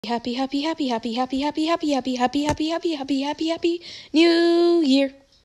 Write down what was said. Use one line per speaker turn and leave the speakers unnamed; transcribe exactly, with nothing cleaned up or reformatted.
Happy, happy, happy, happy, happy, happy, happy, happy, happy, happy, happy, happy, happy, happy New Year.